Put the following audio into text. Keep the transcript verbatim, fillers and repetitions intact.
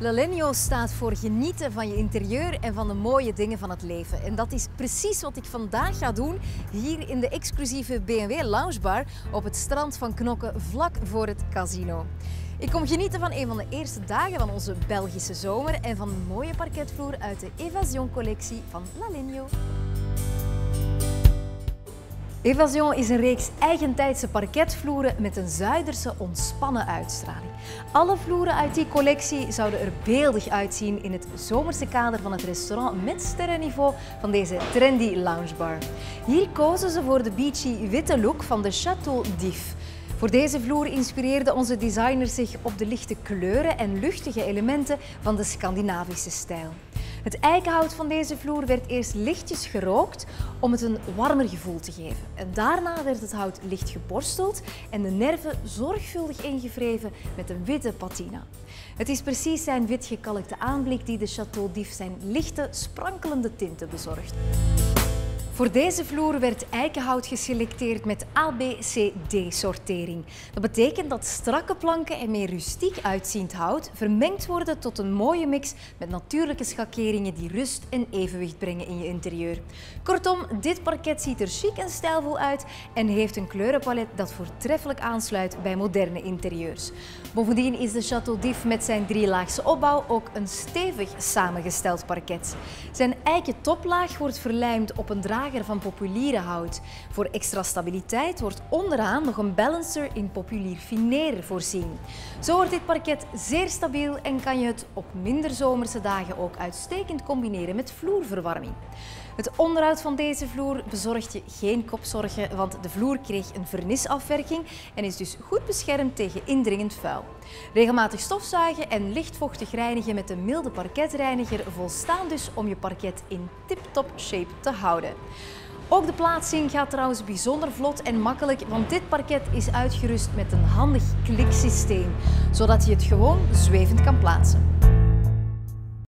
Lalenio staat voor genieten van je interieur en van de mooie dingen van het leven. En dat is precies wat ik vandaag ga doen hier in de exclusieve B en W Loungebar op het strand van Knokke, vlak voor het casino. Ik kom genieten van een van de eerste dagen van onze Belgische zomer en van een mooie parketvloer uit de Evasion-collectie van Lalenio. Evasion is een reeks eigentijdse parketvloeren met een Zuiderse ontspannen uitstraling. Alle vloeren uit die collectie zouden er beeldig uitzien in het zomerse kader van het restaurant met sterrenniveau van deze trendy loungebar. Hier kozen ze voor de beachy witte look van de Château d'If. Voor deze vloer inspireerden onze designers zich op de lichte kleuren en luchtige elementen van de Scandinavische stijl. Het eikenhout van deze vloer werd eerst lichtjes gerookt om het een warmer gevoel te geven. En daarna werd het hout licht geborsteld en de nerven zorgvuldig ingevreven met een witte patina. Het is precies zijn wit gekalkte aanblik die de Château d'If zijn lichte, sprankelende tinten bezorgt. Voor deze vloer werd eikenhout geselecteerd met A B C D-sortering. Dat betekent dat strakke planken en meer rustiek uitziend hout vermengd worden tot een mooie mix met natuurlijke schakeringen die rust en evenwicht brengen in je interieur. Kortom, dit parket ziet er chic en stijlvol uit en heeft een kleurenpalet dat voortreffelijk aansluit bij moderne interieurs. Bovendien is de Château d'If met zijn drielaagse opbouw ook een stevig samengesteld parket. Zijn eiken toplaag wordt verlijmd op een drager van populiere hout. Voor extra stabiliteit wordt onderaan nog een balancer in populier fineer voorzien. Zo wordt dit parket zeer stabiel en kan je het op minder zomerse dagen ook uitstekend combineren met vloerverwarming. Het onderhoud van deze vloer bezorgt je geen kopzorgen, want de vloer kreeg een vernisafwerking en is dus goed beschermd tegen indringend vuil. Regelmatig stofzuigen en lichtvochtig reinigen met een milde parketreiniger volstaan dus om je parket in tip-top shape te houden. Ook de plaatsing gaat trouwens bijzonder vlot en makkelijk, want dit parket is uitgerust met een handig kliksysteem, zodat je het gewoon zwevend kan plaatsen.